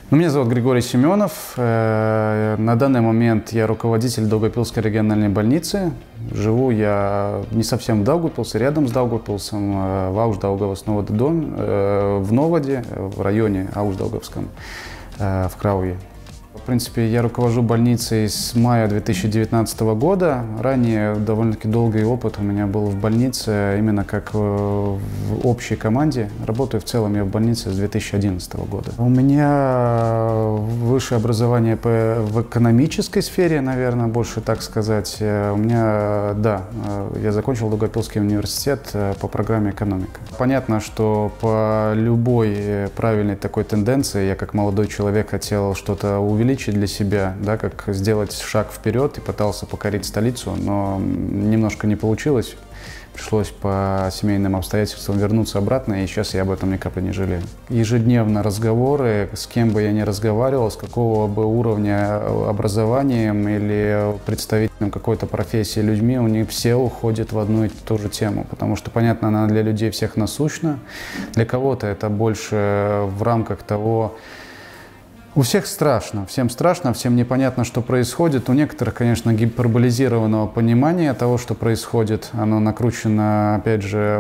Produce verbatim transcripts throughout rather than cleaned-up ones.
Меня зовут Григорий Семенов. На данный момент я руководитель Даугавпилской региональной больницы. Живу я не совсем в Даугавпилсе, рядом с Даугавпилсом, в Аушдаугавас Новодедон, в Новоде, в районе Аушдаугавском, в Крауе. В принципе, я руковожу больницей с мая две тысячи девятнадцатого года. Ранее довольно-таки долгий опыт у меня был в больнице, именно как в общей команде. Работаю в целом я в больнице с две тысячи одиннадцатого года. У меня высшее образование в экономической сфере, наверное, больше так сказать. У меня, да, я закончил Даугавпилский университет по программе экономика. Понятно, что по любой правильной такой тенденции я как молодой человек хотел что-то увеличить для себя, да, как сделать шаг вперед и пытался покорить столицу, но немножко не получилось. Пришлось по семейным обстоятельствам вернуться обратно, и сейчас я об этом ни капли не жалею. Ежедневно разговоры, с кем бы я ни разговаривал, с какого бы уровня образованием или представителем какой-то профессии людьми, у них все уходят в одну и ту же тему, потому что, понятно, она для людей всех насущна. Для кого-то это больше в рамках того. У всех страшно, всем страшно, всем непонятно, что происходит. У некоторых, конечно, гиперболизированного понимания того, что происходит. Оно накручено, опять же,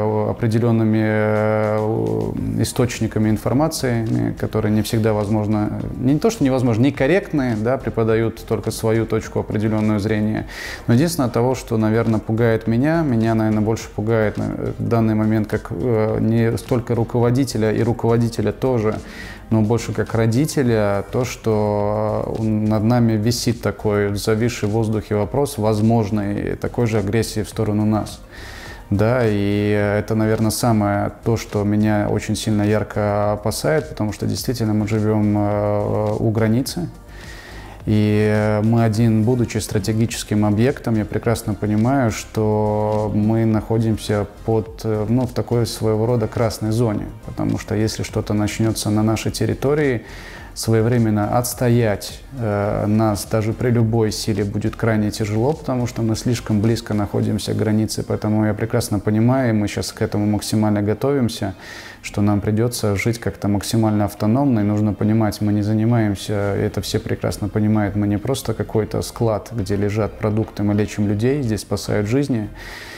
определенными источниками информации, которые не всегда возможно, не то что невозможно, некорректные, да, преподают только свою точку определенного зрения. Но единственное того, что, наверное, пугает меня, меня, наверное, больше пугает в данный момент как не столько руководителя и руководителя тоже, но больше как родителя, то, что над нами висит такой зависший в воздухе вопрос возможной такой же агрессии в сторону нас. Да, и это, наверное, самое то, что меня очень сильно ярко опасает, потому что действительно мы живем у границы. И мы один, будучи стратегическим объектом, я прекрасно понимаю, что мы находимся под, ну, в такой своего рода красной зоне. Потому что если что-то начнется на нашей территории, своевременно отстоять э, нас даже при любой силе будет крайне тяжело, потому что мы слишком близко находимся к границе. Поэтому я прекрасно понимаю, и мы сейчас к этому максимально готовимся, что нам придется жить как-то максимально автономно. И нужно понимать, мы не занимаемся, это все прекрасно понимают, мы не просто какой-то склад, где лежат продукты, мы лечим людей, здесь спасают жизни.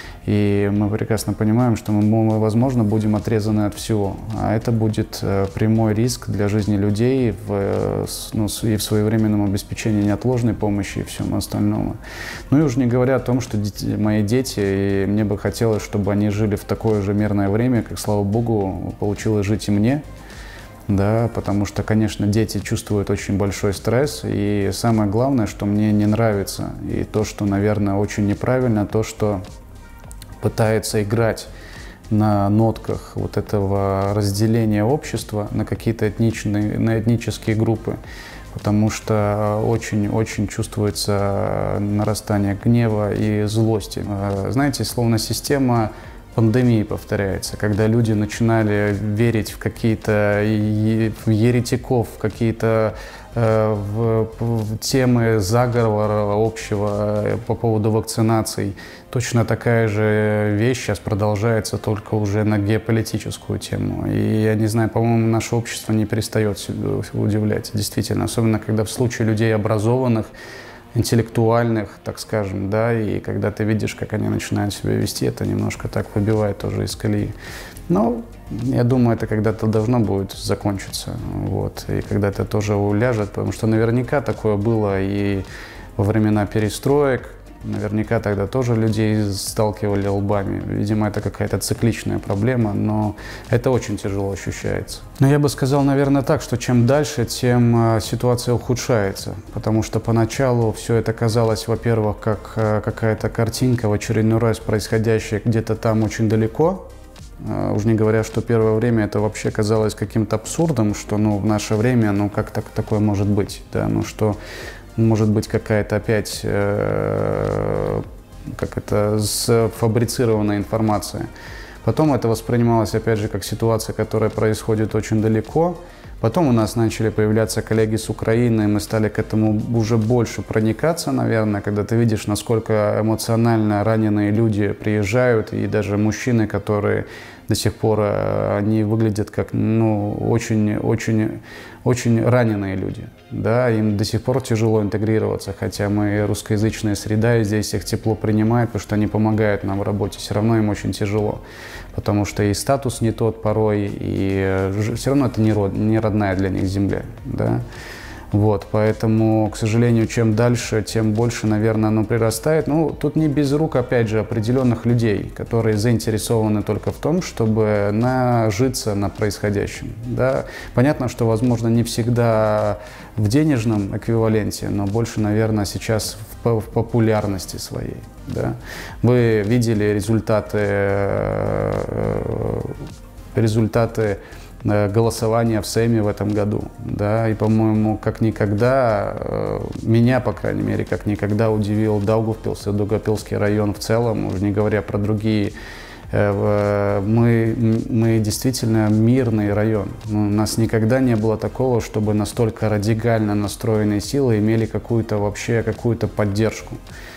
И мы прекрасно понимаем, что мы, возможно, будем отрезаны от всего. А это будет прямой риск для жизни людей в, ну, и в своевременном обеспечении неотложной помощи и всем остальном. Ну и уже не говоря о том, что дети, мои дети, и мне бы хотелось, чтобы они жили в такое же мирное время, как, слава богу, получилось жить и мне. Да, потому что, конечно, дети чувствуют очень большой стресс. И самое главное, что мне не нравится, и то, что, наверное, очень неправильно, то, что пытается играть на нотках вот этого разделения общества на какие-то этничные, на этнические группы, потому что очень-очень чувствуется нарастание гнева и злости. Знаете, словно система пандемии повторяется, когда люди начинали верить в какие-то еретиков, в какие-то в, в темы заговора общего по поводу вакцинаций. Точно такая же вещь сейчас продолжается, только уже на геополитическую тему. И я не знаю, по-моему, наше общество не перестает себя удивлять, действительно. Особенно, когда в случае людей образованных, интеллектуальных, так скажем, да, и когда ты видишь, как они начинают себя вести, это немножко так выбивает тоже из колеи. Но я думаю, это когда-то должно будет закончиться, вот, и когда это тоже уляжет, потому что наверняка такое было и во времена перестроек, наверняка тогда тоже людей сталкивали лбами. Видимо, это какая-то цикличная проблема, но это очень тяжело ощущается. Но я бы сказал, наверное, так, что чем дальше, тем ситуация ухудшается, потому что поначалу все это казалось, во-первых, как какая-то картинка в очередной раз происходящая где-то там очень далеко. Уж не говоря, что первое время это вообще казалось каким-то абсурдом, что, ну, в наше время, ну, как так, такое может быть, да, ну, что может быть какая-то опять, э, как это, сфабрицированная информация. Потом это воспринималось, опять же, как ситуация, которая происходит очень далеко. Потом у нас начали появляться коллеги с Украины, мы стали к этому уже больше проникаться, наверное, когда ты видишь, насколько эмоционально раненые люди приезжают, и даже мужчины, которые до сих пор они выглядят как, ну, очень, очень, очень раненые люди, да, им до сих пор тяжело интегрироваться, хотя мы русскоязычная среда, и здесь их тепло принимают, потому что они помогают нам в работе, все равно им очень тяжело, потому что и статус не тот порой, и все равно это не, род, не родная для них земля, да. Вот, поэтому, к сожалению, чем дальше, тем больше, наверное, оно прирастает. Ну, тут не без рук, опять же, определенных людей, которые заинтересованы только в том, чтобы нажиться на происходящем. Да? Понятно, что, возможно, не всегда в денежном эквиваленте, но больше, наверное, сейчас в, в популярности своей. Да? Вы видели результаты, результаты голосования в Сейме в этом году, да, и, по-моему, как никогда, меня, по крайней мере, как никогда удивил Даугавпилс и Даугавпилский район в целом, уже не говоря про другие. Мы, мы действительно мирный район. У нас никогда не было такого, чтобы настолько радикально настроенные силы имели какую-то вообще какую-то поддержку.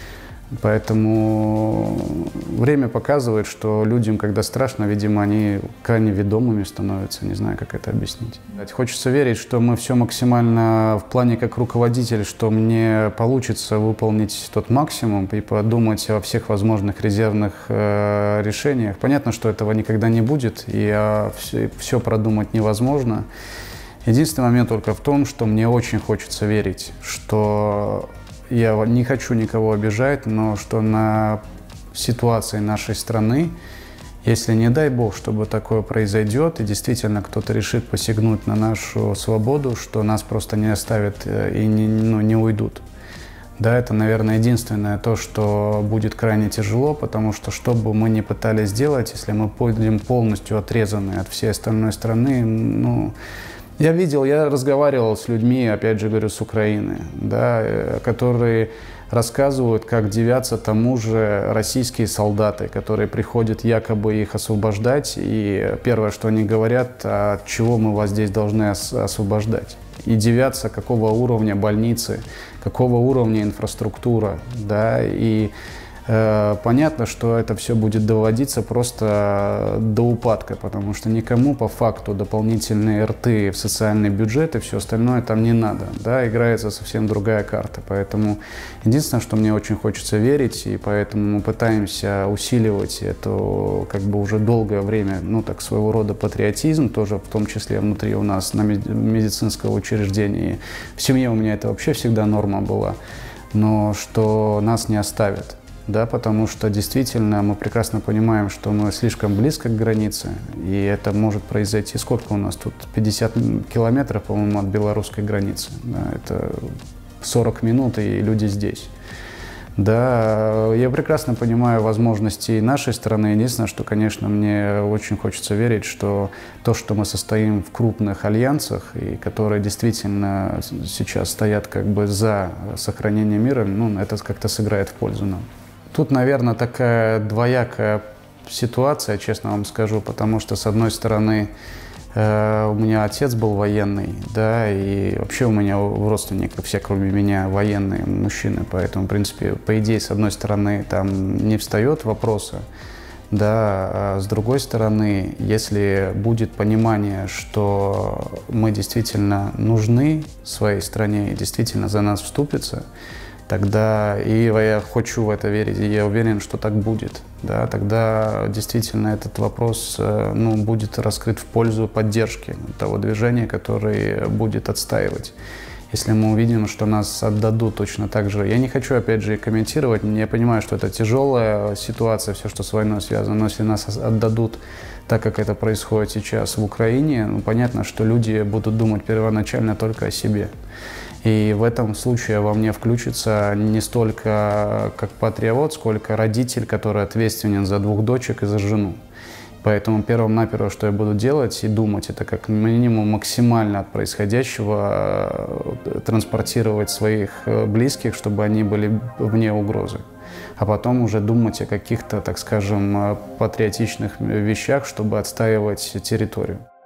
Поэтому время показывает, что людям, когда страшно, видимо, они крайне ведомыми становятся. Не знаю, как это объяснить. Хочется верить, что мы все максимально в плане как руководитель, что мне получится выполнить тот максимум и подумать о всех возможных резервных э, решениях. Понятно, что этого никогда не будет, и э, все, все продумать невозможно. Единственный момент только в том, что мне очень хочется верить, что я не хочу никого обижать, но что на ситуации нашей страны, если не дай бог, чтобы такое произойдет, и действительно кто-то решит посягнуть на нашу свободу, что нас просто не оставят и не, ну, не уйдут. Да, это, наверное, единственное то, что будет крайне тяжело, потому что что бы мы ни пытались сделать, если мы будем полностью отрезаны от всей остальной страны, ну... Я видел, я разговаривал с людьми, опять же говорю, с Украины, да, которые рассказывают, как дивятся тому же российские солдаты, которые приходят якобы их освобождать, и первое, что они говорят, от чего мы вас здесь должны ос- освобождать. И дивятся, какого уровня больницы, какого уровня инфраструктура, да, и понятно, что это все будет доводиться просто до упадка, потому что никому по факту дополнительные рты в социальный бюджет и все остальное там не надо. Да, играется совсем другая карта. Поэтому единственное, что мне очень хочется верить, и поэтому мы пытаемся усиливать эту как бы уже долгое время, ну так своего рода патриотизм, тоже в том числе внутри у нас на медицинского учреждения. В семье у меня это вообще всегда норма была, но что нас не оставят. Да, потому что действительно мы прекрасно понимаем, что мы слишком близко к границе, и это может произойти. Сколько у нас тут? пятьдесят километров, по-моему, от белорусской границы. Да, это сорок минут, и люди здесь. Да, я прекрасно понимаю возможности нашей страны. Единственное, что, конечно, мне очень хочется верить, что то, что мы состоим в крупных альянсах, и которые действительно сейчас стоят как бы за сохранение мира, ну, это как-то сыграет в пользу нам. Тут, наверное, такая двоякая ситуация, честно вам скажу, потому что, с одной стороны, э, у меня отец был военный, да, и вообще у меня у родственников все, кроме меня, военные мужчины, поэтому, в принципе, по идее, с одной стороны, там не встает вопроса, да, а с другой стороны, если будет понимание, что мы действительно нужны своей стране и действительно за нас вступится, тогда, и я хочу в это верить, и я уверен, что так будет, да, тогда действительно этот вопрос, ну, будет раскрыт в пользу поддержки того движения, который будет отстаивать. Если мы увидим, что нас отдадут точно так же. Я не хочу, опять же, комментировать, я понимаю, что это тяжелая ситуация, все, что с войной связано, но если нас отдадут так, как это происходит сейчас в Украине, ну, понятно, что люди будут думать первоначально только о себе. И в этом случае во мне включится не столько как патриот, сколько родитель, который ответственен за двух дочек и за жену. Поэтому первым-наперво, что я буду делать и думать, это как минимум максимально от происходящего транспортировать своих близких, чтобы они были вне угрозы. А потом уже думать о каких-то, так скажем, патриотичных вещах, чтобы отстаивать территорию.